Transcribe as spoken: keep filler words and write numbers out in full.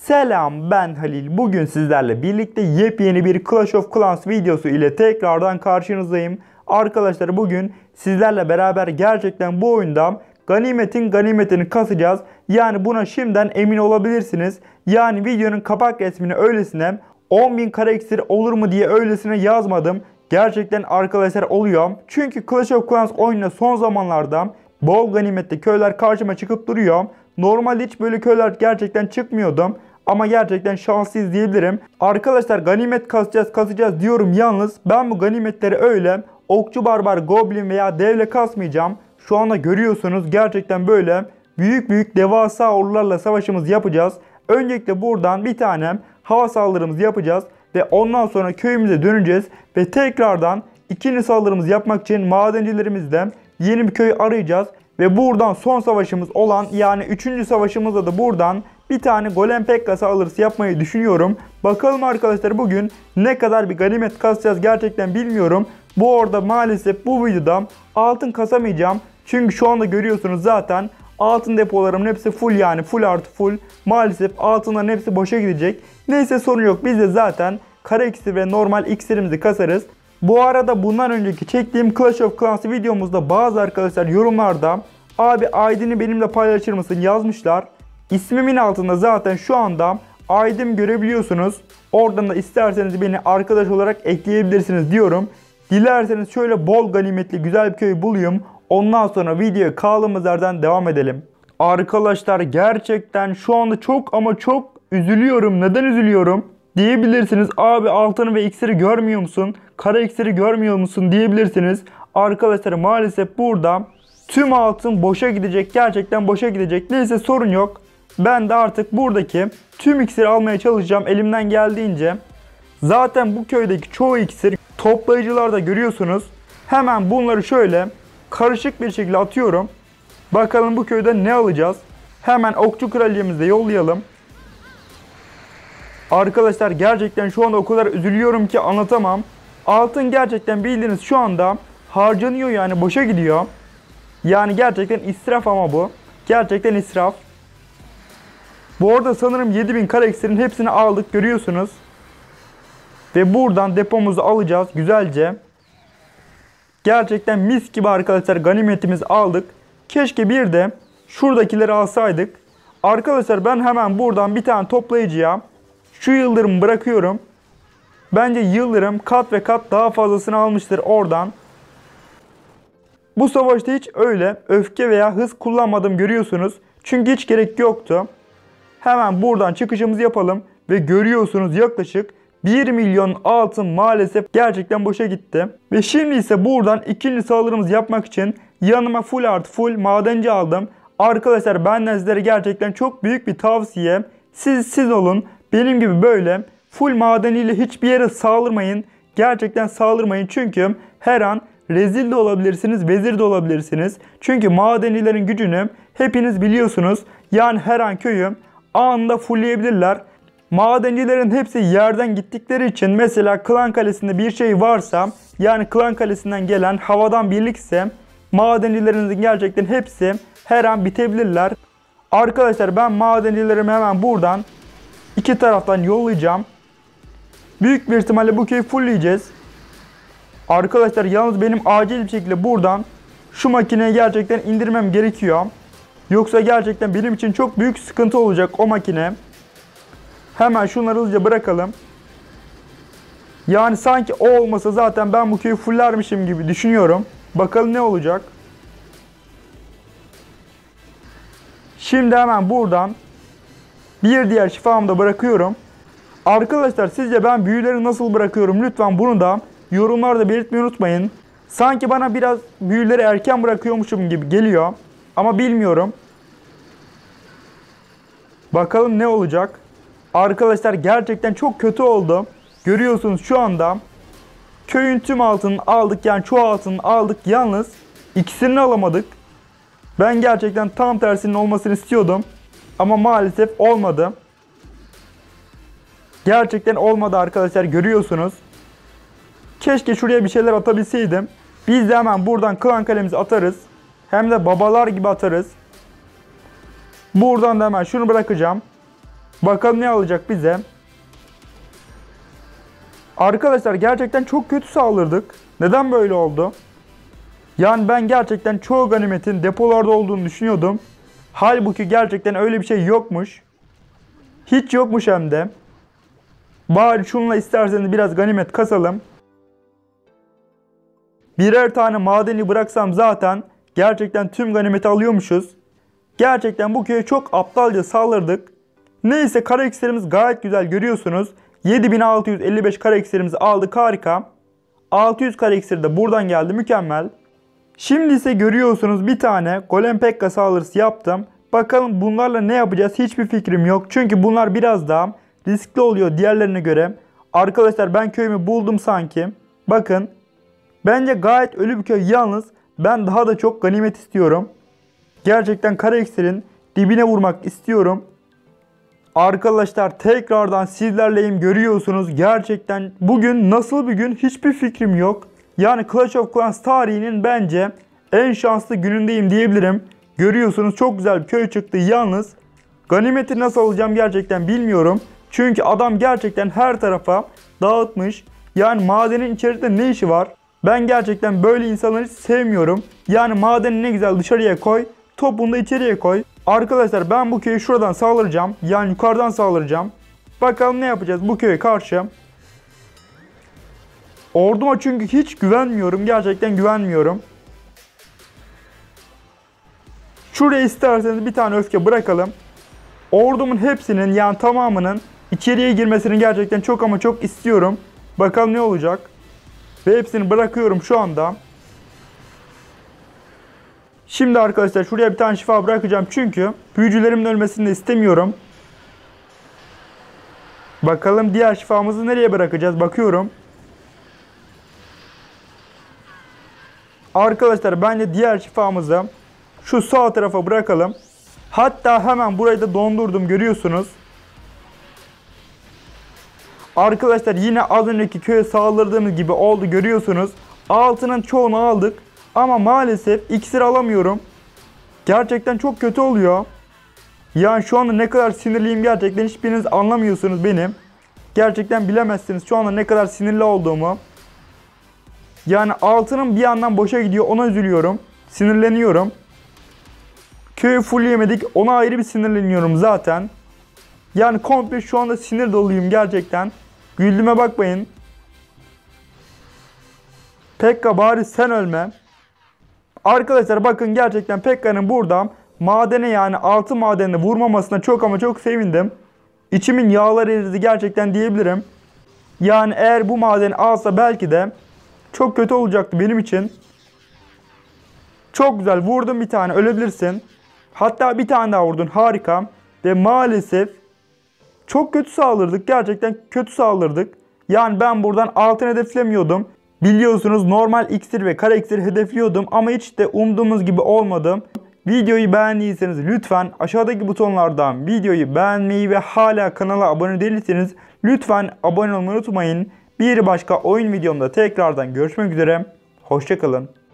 Selam, ben Halil. Bugün sizlerle birlikte yepyeni bir Clash of Clans videosu ile tekrardan karşınızdayım. Arkadaşlar bugün sizlerle beraber gerçekten bu oyunda ganimetin ganimetini kasacağız. Yani buna şimdiden emin olabilirsiniz. Yani videonun kapak resmini öylesine on bin kara iksir olur mu diye öylesine yazmadım. Gerçekten arkadaşlar oluyor. Çünkü Clash of Clans oyununa son zamanlarda bol ganimetli köyler karşıma çıkıp duruyor. Normalde hiç böyle köyler gerçekten çıkmıyordu. Ama gerçekten şanslıyız diyebilirim. Arkadaşlar ganimet kasacağız kasacağız diyorum, yalnız ben bu ganimetleri öyle okçu barbar goblin veya devle kasmayacağım. Şu anda görüyorsunuz gerçekten böyle büyük büyük devasa ordularla savaşımız yapacağız. Öncelikle buradan bir tane hava saldırımızı yapacağız. Ve ondan sonra köyümüze döneceğiz. Ve tekrardan ikinci saldırımızı yapmak için madencilerimizle yeni bir köy arayacağız. Ve buradan son savaşımız olan yani üçüncü savaşımızda da buradan bir tane golem pekka saldırısı yapmayı düşünüyorum. Bakalım arkadaşlar bugün ne kadar bir ganimet kasacağız gerçekten bilmiyorum. Bu arada maalesef bu videoda altın kasamayacağım. Çünkü şu anda görüyorsunuz zaten altın depolarımın hepsi full, yani full artı full. Maalesef altınların hepsi boşa gidecek. Neyse sorun yok, biz de zaten kara iksir ve normal iksirimizi kasarız. Bu arada bundan önceki çektiğim Clash of Clans videomuzda bazı arkadaşlar yorumlarda abi I D'ni benimle paylaşır mısın yazmışlar. İsmimin altında zaten şu anda I D'mi görebiliyorsunuz. Oradan da isterseniz beni arkadaş olarak ekleyebilirsiniz diyorum. Dilerseniz şöyle bol ganimetli güzel bir köy bulayım. Ondan sonra videoya kaldığımız yerden devam edelim. Arkadaşlar gerçekten şu anda çok ama çok üzülüyorum. Neden üzülüyorum diyebilirsiniz. Abi altını ve iksiri görmüyor musun? Kara iksiri görmüyor musun diyebilirsiniz. Arkadaşlar maalesef burada tüm altın boşa gidecek. Gerçekten boşa gidecek. Neyse sorun yok. Ben de artık buradaki tüm iksiri almaya çalışacağım elimden geldiğince. Zaten bu köydeki çoğu iksir toplayıcılarda görüyorsunuz. Hemen bunları şöyle karışık bir şekilde atıyorum. Bakalım bu köyde ne alacağız. Hemen okçu kraliçemizi de yollayalım. Arkadaşlar gerçekten şu anda o kadar üzülüyorum ki anlatamam. Altın gerçekten bildiğiniz şu anda harcanıyor, yani boşa gidiyor. Yani gerçekten israf ama bu. Gerçekten israf. Bu arada sanırım yedi bin kara iksirin hepsini aldık, görüyorsunuz. Ve buradan depomuzu alacağız güzelce. Gerçekten mis gibi arkadaşlar ganimetimizi aldık. Keşke bir de şuradakileri alsaydık. Arkadaşlar ben hemen buradan bir tane toplayıcıya şu yıldırımı bırakıyorum. Bence yıldırım kat ve kat daha fazlasını almıştır oradan. Bu savaşta hiç öyle öfke veya hız kullanmadım, görüyorsunuz. Çünkü hiç gerek yoktu. Hemen buradan çıkışımızı yapalım. Ve görüyorsunuz yaklaşık bir milyon altın maalesef gerçekten boşa gitti. Ve şimdi ise buradan ikinci saldırımızı yapmak için yanıma full artı full madenci aldım. Arkadaşlar benden sizlere gerçekten çok büyük bir tavsiye. Siz siz olun. Benim gibi böyle full madeniyle hiçbir yere saldırmayın. Gerçekten saldırmayın, çünkü her an rezil de olabilirsiniz, vezir de olabilirsiniz. Çünkü madenilerin gücünü hepiniz biliyorsunuz. Yani her an köyü anında fullleyebilirler. Madencilerin hepsi yerden gittikleri için, mesela Klan Kalesi'nde bir şey varsa, yani Klan Kalesi'nden gelen havadan birlik ise madencilerinizin gerçekten hepsi her an bitebilirler. Arkadaşlar ben madencilerimi hemen buradan iki taraftan yollayacağım. Büyük bir ihtimalle bu köyü fullleyeceğiz. Arkadaşlar yalnız benim acil bir şekilde buradan şu makineyi gerçekten indirmem gerekiyor. Yoksa gerçekten benim için çok büyük sıkıntı olacak o makine. Hemen şunları hızlıca bırakalım. Yani sanki o olmasa zaten ben bu köyü fullermişim gibi düşünüyorum. Bakalım ne olacak. Şimdi hemen buradan bir diğer şifamı da bırakıyorum. Arkadaşlar sizce ben büyüleri nasıl bırakıyorum? Lütfen bunu da yorumlarda belirtmeyi unutmayın. Sanki bana biraz büyüleri erken bırakıyormuşum gibi geliyor. Ama bilmiyorum. Bakalım ne olacak. Arkadaşlar gerçekten çok kötü oldu. Görüyorsunuz şu anda köyün tüm altını aldık, yani çoğu altını aldık, yalnız ikisini alamadık. Ben gerçekten tam tersinin olmasını istiyordum. Ama maalesef olmadı. Gerçekten olmadı arkadaşlar, görüyorsunuz. Keşke şuraya bir şeyler atabilseydim. Biz de hemen buradan klan kalemizi atarız. Hem de babalar gibi atarız. Buradan da hemen şunu bırakacağım. Bakalım ne alacak bize. Arkadaşlar gerçekten çok kötü saldırdık. Neden böyle oldu? Yani ben gerçekten çoğu ganimetin depolarda olduğunu düşünüyordum. Halbuki gerçekten öyle bir şey yokmuş. Hiç yokmuş hem de. Bari şununla isterseniz biraz ganimet kasalım. Birer tane madeni bıraksam zaten gerçekten tüm ganimeti alıyormuşuz. Gerçekten bu köye çok aptalca saldırdık. Neyse, kara iksirimiz gayet güzel, görüyorsunuz. yedi bin altı yüz elli beş kara iksirimizi aldık, harika. altı yüz kara iksir de buradan geldi, mükemmel. Şimdi ise görüyorsunuz bir tane Golem Pekka saldırısı yaptım. Bakalım bunlarla ne yapacağız, hiçbir fikrim yok. Çünkü bunlar biraz daha riskli oluyor diğerlerine göre. Arkadaşlar ben köyümü buldum sanki. Bakın. Bence gayet ölü bir köy, yalnız ben daha da çok ganimet istiyorum. Gerçekten kara iksirin dibine vurmak istiyorum. Arkadaşlar tekrardan sizlerleyim, görüyorsunuz. Gerçekten bugün nasıl bir gün hiçbir fikrim yok. Yani Clash of Clans tarihinin bence en şanslı günündeyim diyebilirim. Görüyorsunuz çok güzel bir köy çıktı, yalnız ganimeti nasıl alacağım gerçekten bilmiyorum. Çünkü adam gerçekten her tarafa dağıtmış. Yani madenin içerisinde ne işi var? Ben gerçekten böyle insanları hiç sevmiyorum. Yani madeni ne güzel dışarıya koy, topunu da içeriye koy. Arkadaşlar ben bu köyü şuradan saldıracağım. Yani yukarıdan saldıracağım. Bakalım ne yapacağız bu köye karşı. Orduma çünkü hiç güvenmiyorum. Gerçekten güvenmiyorum. Şuraya isterseniz bir tane öfke bırakalım. Ordumun hepsinin, yani tamamının içeriye girmesini gerçekten çok ama çok istiyorum. Bakalım ne olacak. Ve hepsini bırakıyorum şu anda. Şimdi arkadaşlar şuraya bir tane şifa bırakacağım. Çünkü büyücülerimin ölmesini de istemiyorum. Bakalım diğer şifamızı nereye bırakacağız. Bakıyorum. Arkadaşlar bence diğer şifamızı şu sağ tarafa bırakalım. Hatta hemen burayı da dondurdum, görüyorsunuz. Arkadaşlar yine az önceki köye saldırdığımız gibi oldu, görüyorsunuz. Altının çoğunu aldık. Ama maalesef iksir alamıyorum. Gerçekten çok kötü oluyor. Yani şu anda ne kadar sinirliyim gerçekten hiçbiriniz anlamıyorsunuz benim. Gerçekten bilemezsiniz şu anda ne kadar sinirli olduğumu. Yani altının bir yandan boşa gidiyor, ona üzülüyorum. Sinirleniyorum. Köyü full yemedik, ona ayrı bir sinirleniyorum zaten. Yani komple şu anda sinir doluyum gerçekten. Güldüğüme bakmayın. Pekka bari sen ölme. Arkadaşlar bakın gerçekten Pekka'nın burada madene, yani altı madenine vurmamasına çok ama çok sevindim. İçimin yağları eridi gerçekten diyebilirim. Yani eğer bu madeni alsa belki de çok kötü olacaktı benim için. Çok güzel vurdum bir tane, ölebilirsin. Hatta bir tane daha vurdun, harika. Ve maalesef çok kötü saldırdık, gerçekten kötü saldırdık. Yani ben buradan altın hedeflemiyordum. Biliyorsunuz normal iksir ve kara iksir hedefliyordum ama hiç de umduğumuz gibi olmadı. Videoyu beğendiyseniz lütfen aşağıdaki butonlardan videoyu beğenmeyi ve hala kanala abone değilseniz lütfen abone olmayı unutmayın. Bir başka oyun videomda tekrardan görüşmek üzere. Hoşça kalın.